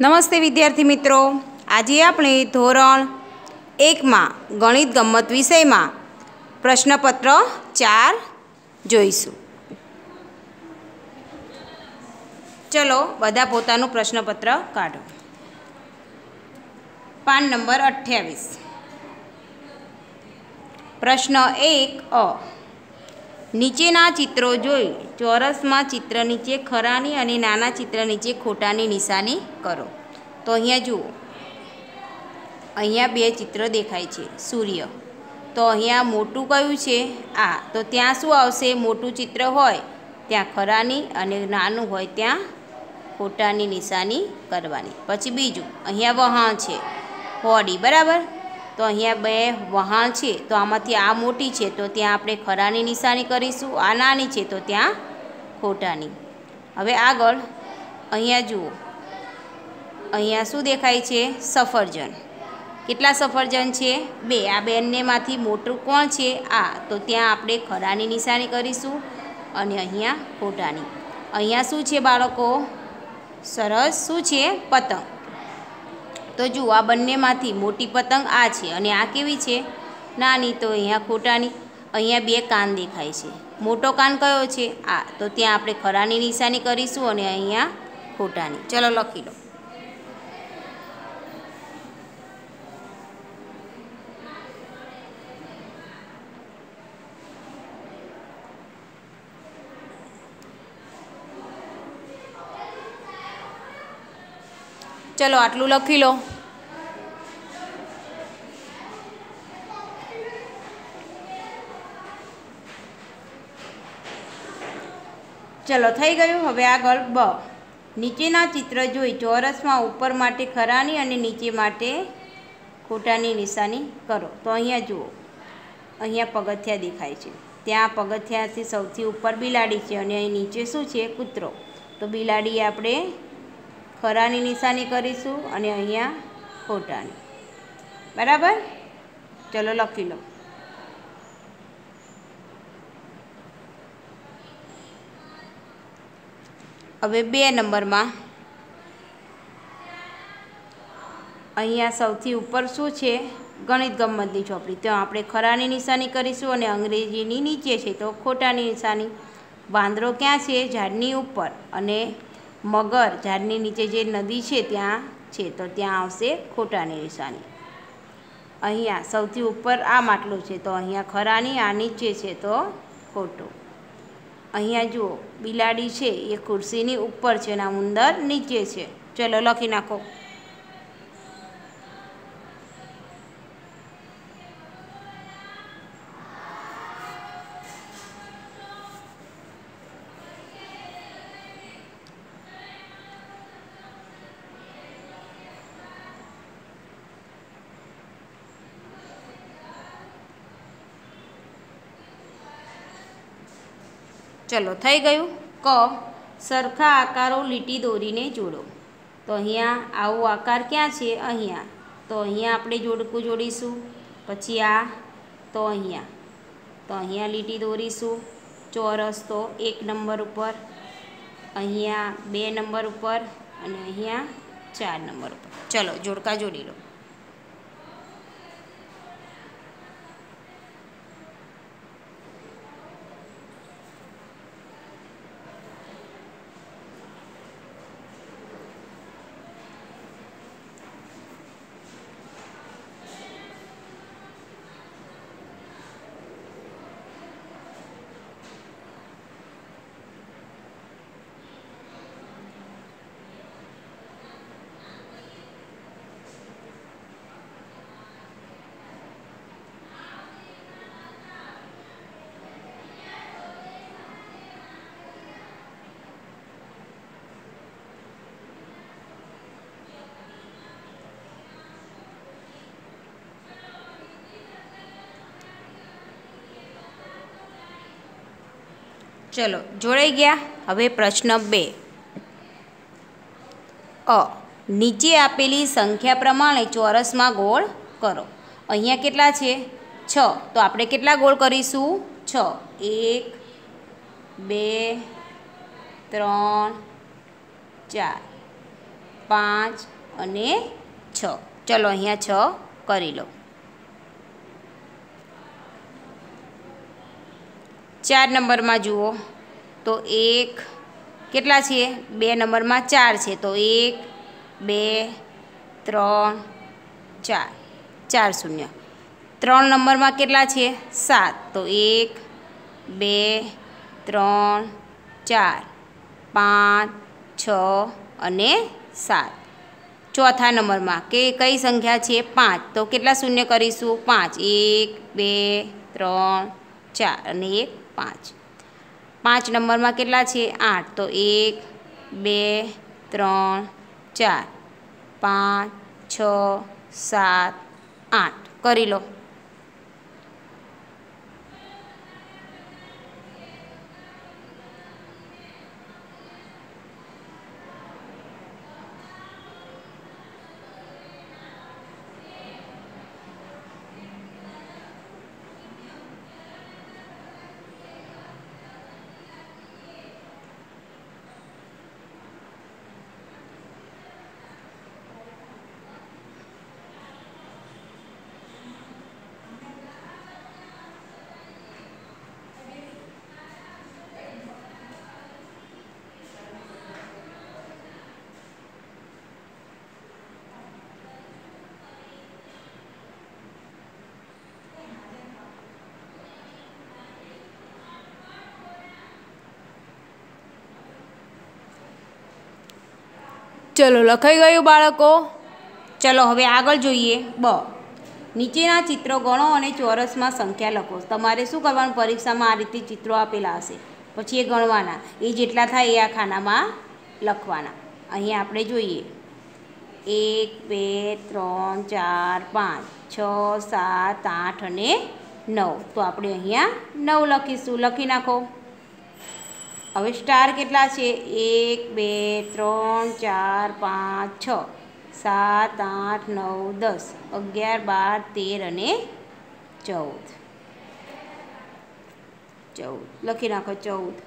નમસ્તે વિદ્યાર્થી મિત્રો, આજે આપણે ધોરણ 1માં ગણિત ગમ્મત વિષયમાં પ્રશ્નપત્ર 4 જોઈશું। ચલો બધા પોતાનું પ્રશ્નપત્ર કાઢો। પાન નંબર 28। પ્રશ્ન 1 અ, નીચેના ચિત્રો જોઈ ચોરસમાં ચિત્ર નીચે ખરાની અને નાના ચિત્ર નીચે ખોટાની નિશાની કરો। તો અહીંયા જુઓ, અહીંયા બે ચિત્ર દેખાય છે, સૂર્ય। તો અહીંયા મોટું કયું છે? આ। તો ત્યાં શું આવશે? મોટું ચિત્ર હોય ત્યાં ખરાની અને નાનું હોય ત્યાં ખોટાની નિશાની કરવાની। પછી બીજું, અહીંયા વહાણ છે, હોડી, બરાબર। તો અહીંયા બે વહાણ છે, તો આમાંથી આ મોટી છે તો ત્યાં આપણે ખરાની નિશાની કરીશું, આ નાની છે તો ત્યાં ખોટાની। હવે આગળ અહીંયા જુઓ, અહીંયા શું દેખાય છે? સફરજન। કેટલા સફરજન છે? બે। આ બંનેમાંથી મોટું કોણ છે? આ। તો ત્યાં આપણે ખરાની નિશાની કરીશું અને અહીંયા ખોટાની। અહીંયા શું છે બાળકો? સરસ, શું છે? પતંગ। તો જુઓ, આ બંનેમાંથી મોટી પતંગ આ છે અને આ કેવી છે? નાની। તો અહીંયા ખોટાની। અહીંયા બે કાન દેખાય છે, મોટો કાન કયો છે? આ। તો ત્યાં આપણે ખરાની નિશાની કરીશું અને અહીંયા ખોટાની। ચલો લખી લો। ચલો આટલું લખી લો। ચલો થઈ ગયું। હવે આગળ બ, નીચેના ચિત્ર જોઈ ચોરસમાં ઉપર માટે ખરાની અને નીચે માટે ખોટાની નિશાની કરો। તો અહીંયા જુઓ, અહીંયા પગથિયા દેખાય છે, ત્યાં પગથિયાથી સૌથી ઉપર બિલાડી છે અને અહીં નીચે શું છે? કૂતરો। તો બિલાડી આપણે ખરાની નિશાની કરીશું અને અહીંયા ખોટાની, બરાબર। ચલો લખી લો। હવે 2 નંબરમાં અહીંયા સૌથી ઉપર શું છે? ગણિત ગમ્મતની ચોપડી, તો આપણે ખરાની નિશાની કરીશું અને અંગ્રેજીની નીચે છે તો ખોટાની નિશાની। વાંદરો ક્યાં છે? ઝાડની ઉપર, અને મગર ઝાડની નીચે જે નદી છે ત્યાં છે તો ત્યાં આવશે ખોટાની નિશાની। અહીંયા સૌથી ઉપર આ માટલું છે તો અહીંયા ખરાની, આ નીચે છે તો ખોટું। અહીંયા જુઓ, બિલાડી છે એ ખુરશીની ઉપર છે અને ઉંદર નીચે છે। ચલો લખી નાખો। ચલો થઈ ગયું। ક, સરખા આકારો લીટી દોરીને જોડો। તો અહીંયા આવો આકાર ક્યાં છે? અહીંયા। તો અહીંયા આપણે જોડકું જોડીશું, પછી આ, તો અહીંયા લીટી દોરીશું। ચોરસ તો 1 નંબર ઉપર, અહીંયા 2 નંબર ઉપર અને અહીંયા 4 નંબર ઉપર। ચલો જોડકા જોડી લો। ચલો જોડાઈ ગયા। હવે પ્રશ્ન 2 અ, નીચે આપેલી સંખ્યા પ્રમાણે ચોરસમાં ગોળ કરો। અહીંયા કેટલા છે? 6। તો આપણે કેટલા ગોળ કરીશું? 6। 1 2 3 4 5 અને 6. ચલો અહીંયા 6 કરી લો. 4 નંબરમાં જુઓ તો 1 કેટલા છે? 2 નંબરમાં 4 છે તો 1 2 3 4 4 શૂન્ય. 3 નંબરમાં કેટલા છે? 7 તો 1 2 3 4 5 6 અને 7. ચોથા નંબરમાં કઈ સંખ્યા છે? 5 તો કેટલા શૂન્ય કરીશું? 5 1 2 3 4 અને 1 5. 5 નંબરમાં કેટલા છે? 8 તો 1 2 3 4 5 6 7 8 કરી લો. ચલો લખાઈ ગયું બાળકો? ચલો હવે આગળ જોઈએ. નીચેના ચિત્રો ગણો અને ચોરસમાં સંખ્યા લખો. તમારે શું કરવાનું? પરીક્ષામાં આ રીતે ચિત્રો આપેલા હશે, પછી એ ગણવાના, એ જેટલા થાય એ આ ખાનામાં લખવાના. અહીંયા આપણે જોઈએ 1 2 3 4 5 6 7 8 અને 9. તો આપણે અહીંયા 9 લખીશું. લખી નાખો. હવે સ્ટાર કેટલા છે? 1 2 3 4 5 6 7 8 9 10 11 12 13 અને 14. લખી નાખો 14.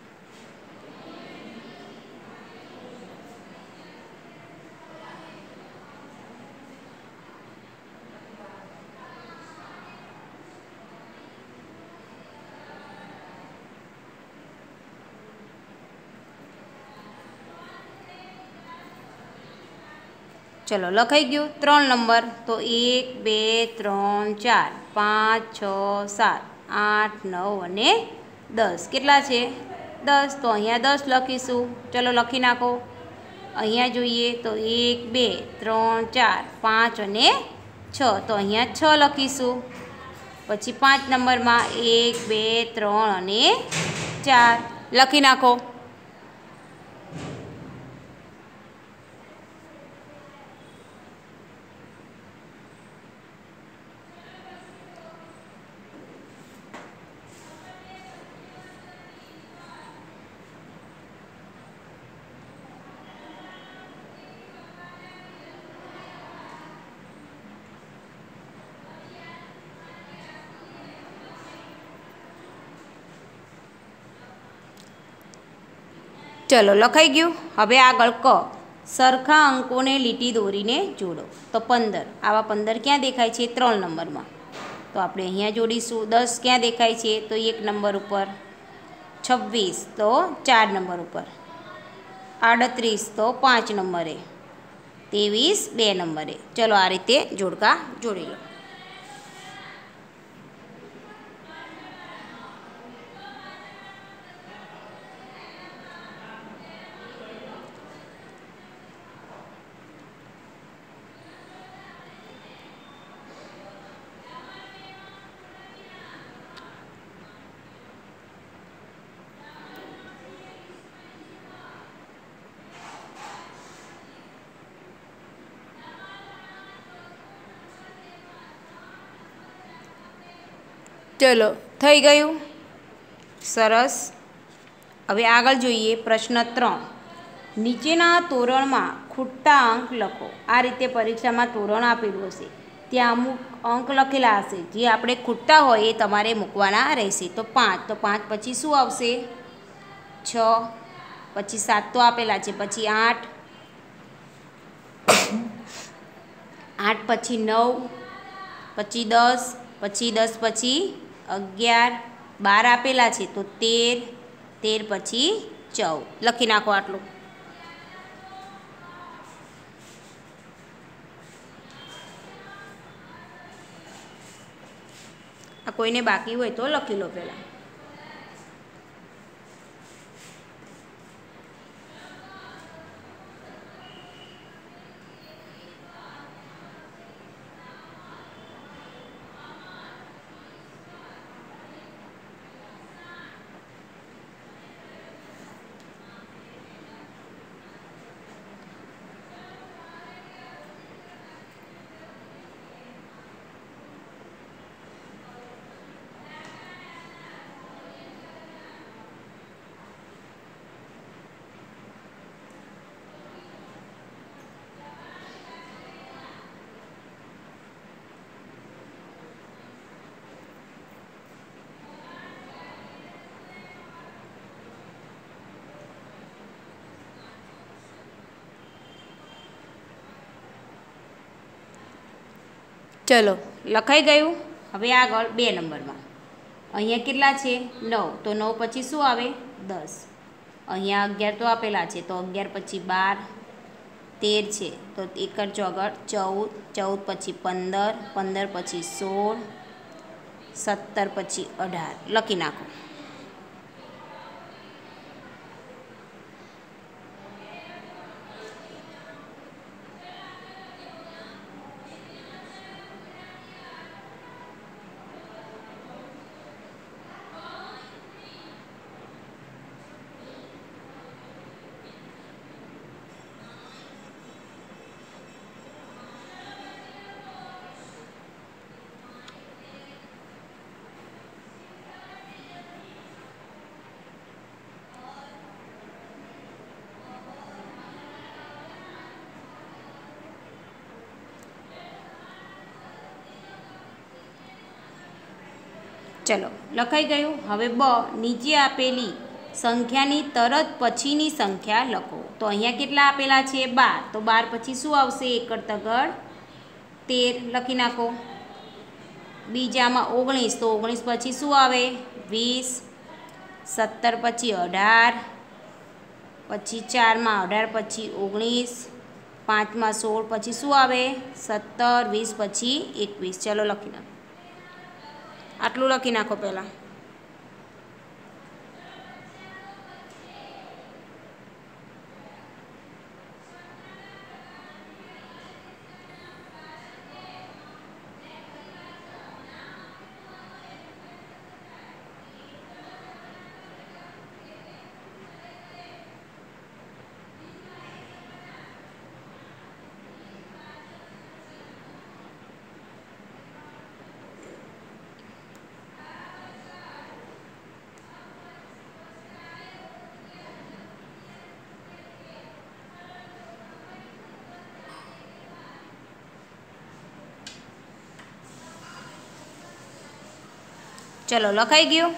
ચલો લખાઈ ગયું. 3 નંબર તો 1 2 3 4 5 6 7 8 9 અને 10. કેટલા છે? 10. તો અહીંયા 10 લખીશું. ચલો લખી નાખો. અહીંયા જોઈએ તો 1 2 3 4 5 અને 6. તો અહીંયા 6 લખીશું. પછી 5 નંબરમાં 1 2 3 અને 4 લખી નાખો. ચલો લખાઈ ગયું. હવે આગળ ક. સરખા અંકોને લીટી દોરીને જોડો. તો 15. આવા 15 ક્યાં દેખાય છે? 3 નંબરમાં. તો આપણે અહીંયા જોડીશું. 10 ક્યાં દેખાય છે? તો 1 નંબર ઉપર. 26 તો 4 નંબર ઉપર. 38 તો 5 નંબરે. 23 2 નંબરે. ચલો આ રીતે જોડકા જોડી લો. ચલો થઈ ગયું. સરસ. હવે આગળ જોઈએ પ્રશ્ન 3. નીચેના તોરણમાં ખૂટતા અંક લખો. આ રીતે પરીક્ષામાં તોરણ આપેલું હશે, ત્યાં અમુક અંક લખેલા હશે, જે આપણે ખૂટતા હોય એ તમારે મૂકવાના રહેશે. તો 5. તો 5 પછી શું આવશે? 6. પછી 7 તો આપેલા છે, પછી 8 8 પછી 9 પછી 10 પછી 10 પછી 11 12 આપેલા છે તો 13 13 પછી 14 લખી નાખો આટલું. આ કોઈને બાકી હોય તો લખી લો પહેલાં. ચલો લખાઈ ગયું. હવે આગળ 2 નંબરમાં અહીંયા કેટલા છે 9 તો 9 પછી શું આવે 10. અહીંયા 11 તો આપેલા છે તો 11 પછી 12 13 છે તો 1 ચોગડ 14 14 પછી 15 15 પછી 16 17 પછી 18 લખી નાખો. ચલો લખાઈ ગયું. હવે નીચે આપેલી સંખ્યાની તરત પછીની સંખ્યા લખો. તો અહીંયા કેટલા આપેલા છે 12 તો 12 પછી શું આવશે એકડ તગડ 13 લખી નાખો. બીજામાં 19 તો 19 પછી શું આવે 20 17 પછી 18 પછી 4માં 18 પછી 19 5માં 16 પછી શું આવે 17 20 પછી 21. ચલો લખી નાખો. આટલું લખી નાખો પહેલાં. ચલો લખાઈ ગયું.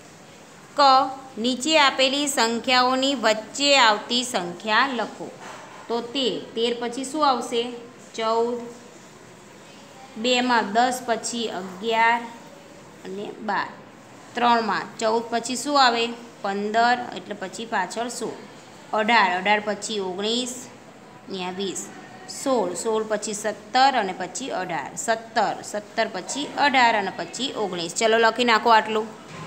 નીચે આપેલી સંખ્યાઓની વચ્ચે આવતી સંખ્યા લખો. તો 13 પછી શું આવશે 14 2માં 10 પછી 11 અને 12 3માં 14 પછી શું આવે 15 એટલે પછી પાછળ 16 18 પછી 19 ત્યાં 20 16 પછી 17 અને પછી 18 17 પછી 18 અને પછી 19. ચલો લખી નાખો આટલું.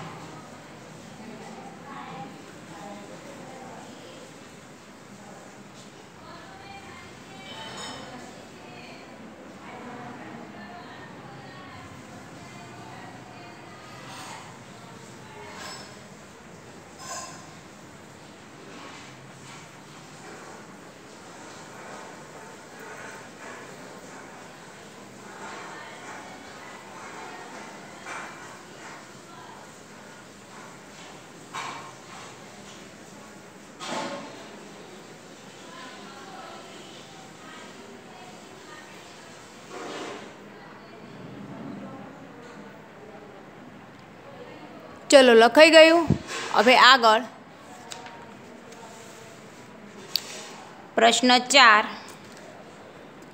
ચલો લખાઈ ગયું. હવે આગળ પ્રશ્ન 4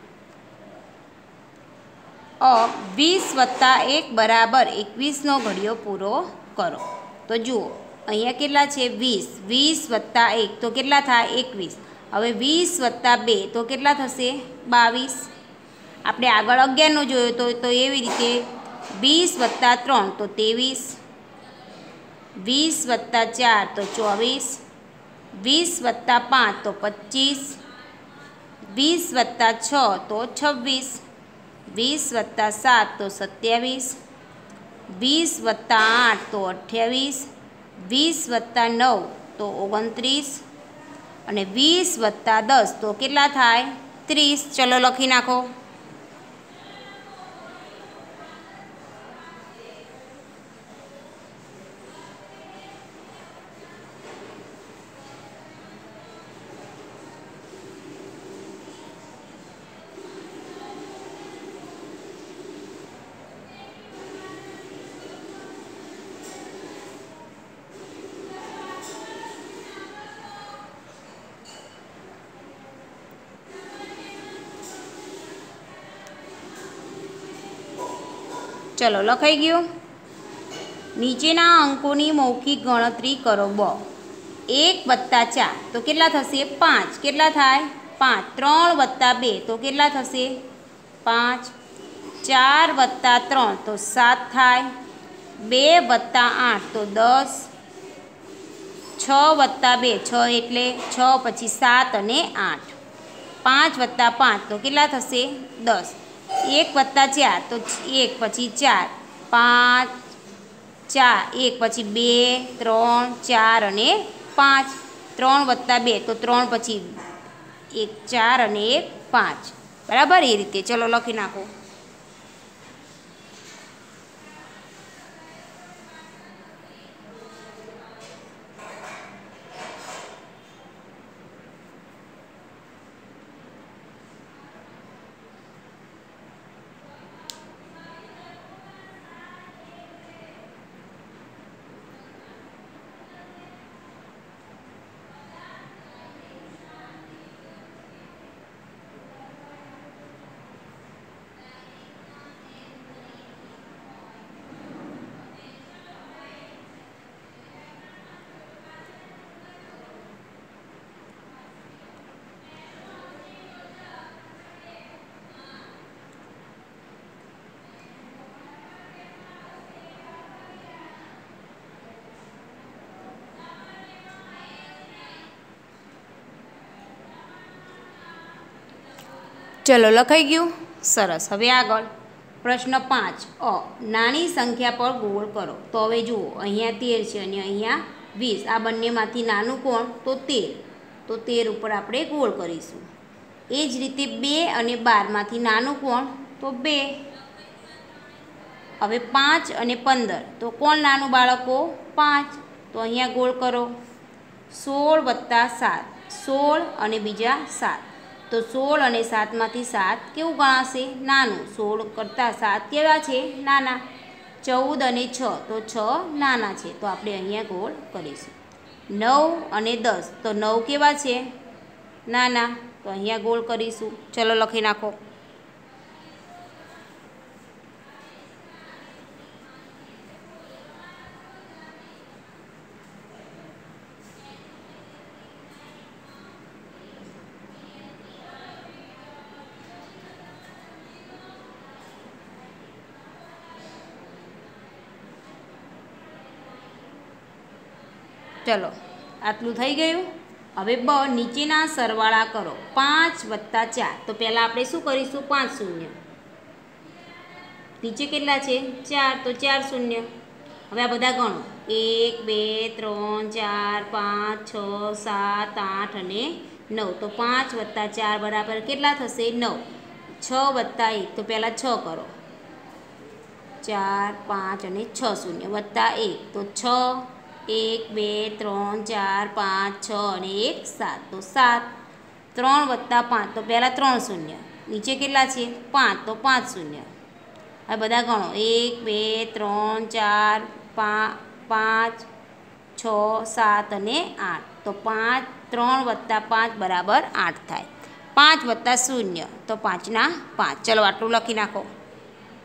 अब 20 વત્તા 1 બરાબર 21નો ઘડિયો પૂરો કરો. તો જુઓ અહીંયા કેટલા છે 20, 20 વત્તા 1 તો કેટલા થાય 21. હવે 20 વત્તા 2 તો કેટલા થશે 22. આપણે આગળ 11નો જોયો તો એવી રીતે 20 વત્તા 3 તો 23, 20 વત્તા 4 તો 24, 20 વત્તા 5 તો 25, 20 વત્તા 6 તો 26, 20 વત્તા 7 તો 27, 20 વત્તા 8 તો 28, 20 વત્તા 9 તો 29 અને 20 વત્તા 10 તો કેટલા થાય 30. ચલો લખી નાખો. ચલો લખાઈ ગયું. નીચેના અંકોની મૌખિક ગણતરી કરો. 1 વત્તા 4 તો કેટલા થશે 5. કેટલા થાય 5. 3 વત્તા 2 તો કેટલા થશે 5. 4 વત્તા 3 તો 7 થાય. 2 વત્તા 8 તો 10. 6 વત્તા 2 6 એટલે 6 પછી 7 અને 8. 5 વત્તા 5 તો કેટલા થશે 10. 1 વત્તા 4 તો 1 પછી 4, 5, 4, 1 પછી 2, 3, 4 અને 5. 3 વત્તા 2 તો 3 પછી 1, 4 અને 1, 5. બરાબર એ રીતે. ચલો લખી નાખો. ચલો લખાઈ ગયું. સરસ. હવે આગળ પ્રશ્ન 5 નાની સંખ્યા પર ગોળ કરો. તો હવે જુઓ અહીંયા 13 છે અને અહીંયા 20. આ બંનેમાંથી નાનું કોણ તો 13. તો 13 ઉપર આપણે ગોળ કરીશું. એ જ રીતે 2 અને 12માંથી નાનું કોણ તો 2. હવે 5 અને 15 તો કોણ નાનું બાળકો 5. તો અહીંયા ગોળ કરો. 16 વત્તા 7 16 અને બીજા 7 તો 16 અને 7માંથી 7 કેવું ગણાશે નાનું. 16 કરતાં 7 કેવા છે નાના. 14 અને 6 તો 6 નાના છે. તો આપણે અહીંયા ગોળ કરીશું. 9 અને 10 તો 9 કેવા છે નાના. તો અહીંયા ગોળ કરીશું. ચલો લખી નાખો. ચલો આટલું થઈ ગયું. હવે નીચેના સરવાળા કરો. 5 વત્તા 4 તો પહેલાં આપણે શું કરીશું 5 શૂન્ય. નીચે કેટલા છે 4 તો 4 શૂન્ય. હવે આ બધા ગણો 1 2 3 4 5 6 7 8 અને 9 તો 5 વત્તા 4 બરાબર કેટલા થશે 9. 6 વત્તા 1 તો પહેલાં 6 કરો. 4 5 અને 6 શૂન્ય વત્તા 1 તો 6 1 2 3 4 5 6 અને 1 7 તો 7. 3 વત્તા 5 તો પહેલાં 3 શૂન્ય. નીચે કેટલા છે 5 તો 5 શૂન્ય. હવે બધા ગણો 1 2 3 4 5 6 7 અને 8 તો 5 3 વત્તા 5 બરાબર 8 થાય. 5 વત્તા 0 તો 5 ના 5. ચલો આટલું લખી નાખો.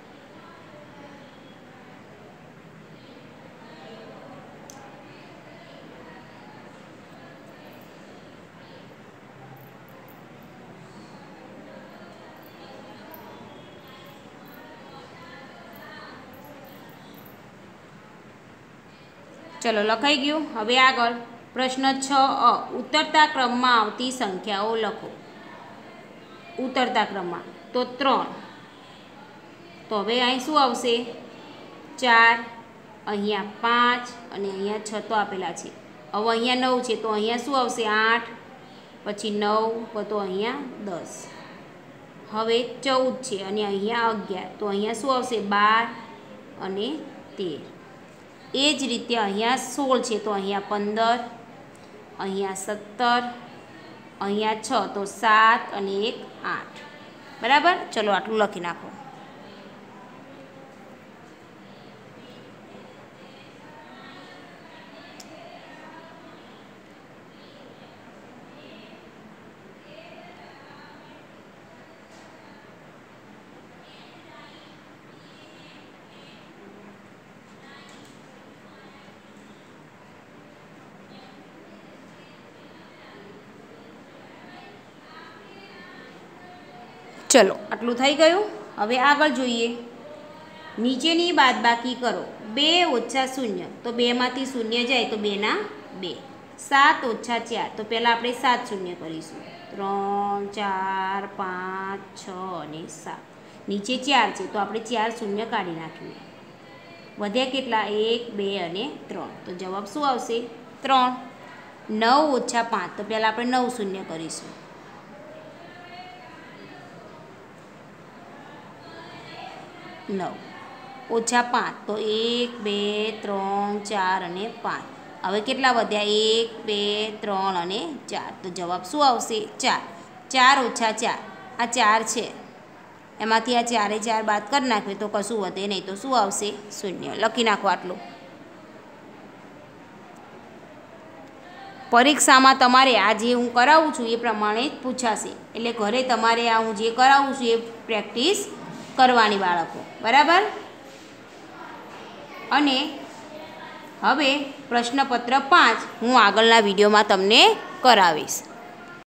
ચલો લખાઈ ગયું। હવે આગળ પ્રશ્ન 6 ઉતરતા ક્રમમાં આવતી સંખ્યાઓ લખો। ઉતરતા ક્રમમાં તો 3, તો હવે અહીં શું આવશે 4, અહીંયા 5 અને અહીંયા 6 તો આપેલા છે। હવે અહીંયા 9 છે તો અહીંયા શું આવશે 8, પછી 9 તો અહીંયા 10, હવે 14 છે અને અહીંયા 11 તો અહીંયા શું આવશે 12 અને 13। એ જ રીતે અહીંયા 16 છે તો અહીંયા 15, અહીંયા 17, અહીંયા 6 તો 7 અને 1 8, બરાબર। ચલો આટલું લખી નાખો। ચલો આટલું થઈ ગયું। હવે આગળ જોઈએ। નીચેની બાદબાકી કરો। 2 ઓછા 0 તો 2માંથી 0 જાય તો 2 ના 2। 7 ઓછા 4 તો પહેલાં આપણે 7 શૂન્ય કરીશું। 3 4 5 6 અને 7, નીચે 4 છે તો આપણે 4 શૂન્ય કાઢી નાખીએ। વધ્યા કેટલા 1 2 અને 3, તો જવાબ શું આવશે 3। 9 ઓછા 5 તો પહેલાં આપણે 9 શૂન્ય કરીશું। 9 ઓછા 5 તો 1 2 3 4 અને 5, હવે કેટલા વધ્યા 1 2 3 અને 4, તો જવાબ શું આવશે 4। 4 ઓછા 4 આ 4 છે, એમાંથી આ 4 એ 4 બાદ કરી નાખીએ તો કશું વધે નહીં, તો શું આવશે 0। લખી નાખો આટલું। પરીક્ષામાં તમારે આ જે હું કરાવું છું એ પ્રમાણે જ પૂછાશે, એટલે ઘરે તમારે આ હું જે કરાવું છું એ પ્રેક્ટિસ કરવાની બાળકો, બરાબર। અને હવે પ્રશ્નપત્ર 5 હું આગળના વિડીયોમાં તમને કરાવીશ।